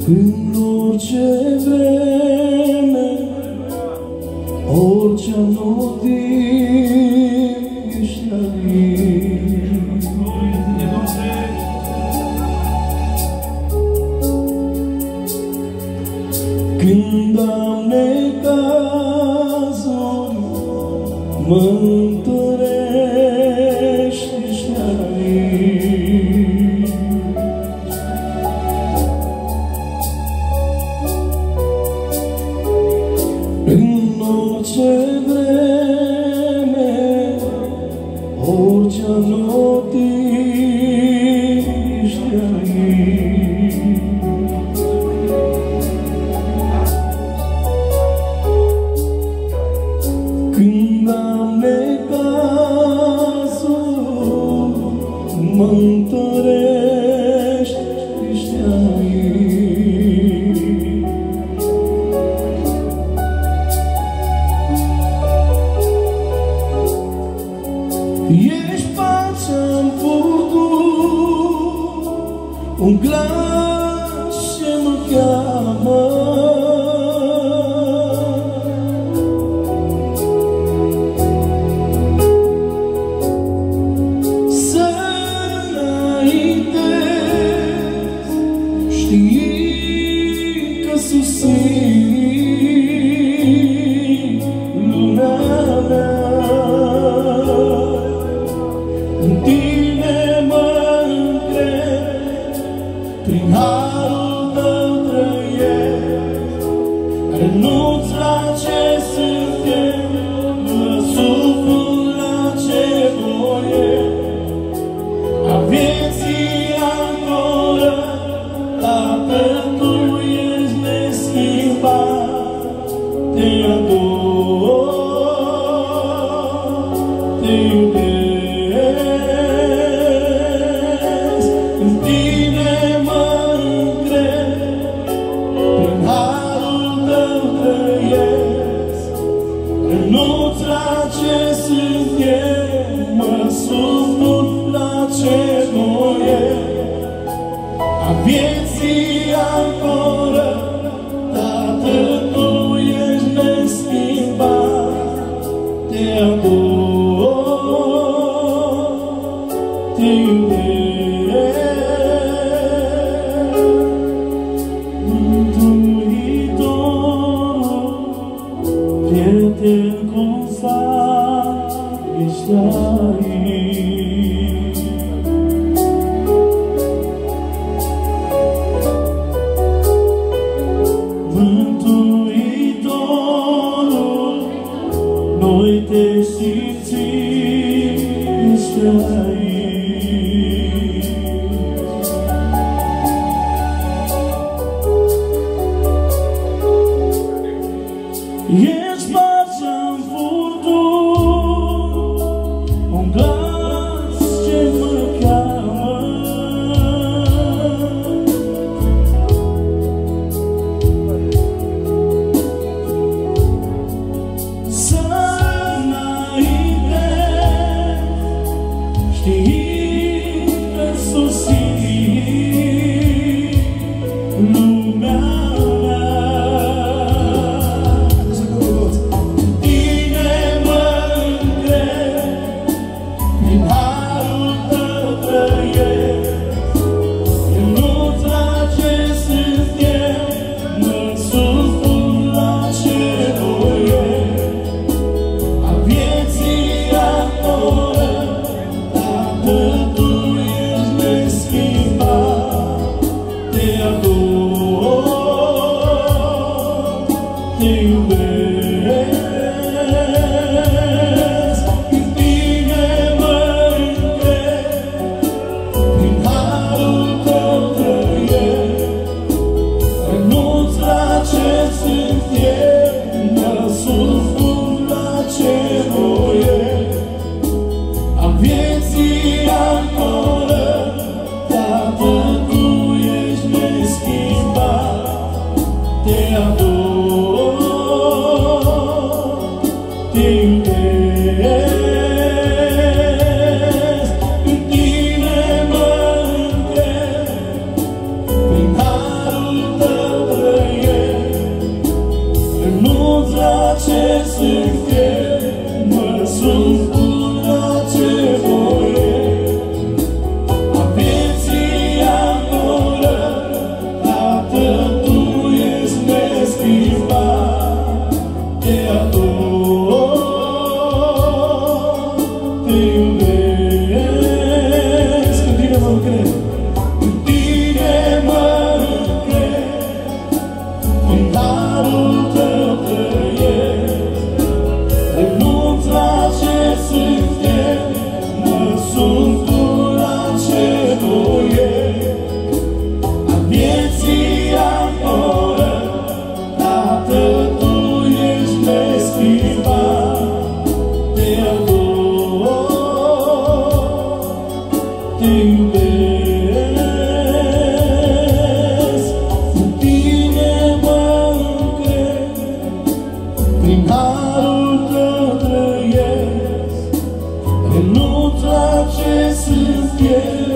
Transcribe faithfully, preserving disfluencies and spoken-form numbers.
În orice vreme, orice anodir ești aici. Când am necazuri, mă întărești, ești aici. În orice vreme, orice anotir ești aici. Când am necazuri, mă întărești, ești aici. Ești pacea-n furtuni, un glas ce mă cheamă. Să înaintez, știi că susțin lumea mea. În tine mă încred, prin harul tău trăiesc, renunț la ce sunt eu, mă supun la ce voiesc. A vieții ancoră, Tatăl tu ești neschimbat, te ador, te iubesc. Renunț la ce sunt eu, mă supun la ce voiesc. A vieții ancoră, Tatăl tu ești neschimbat, te ador, te iubesc. Mântuitorul, prieten constant, ești aici. te iubesc. În tine mă încred, prin harul tău trăiesc, renunț la ce sunt eu.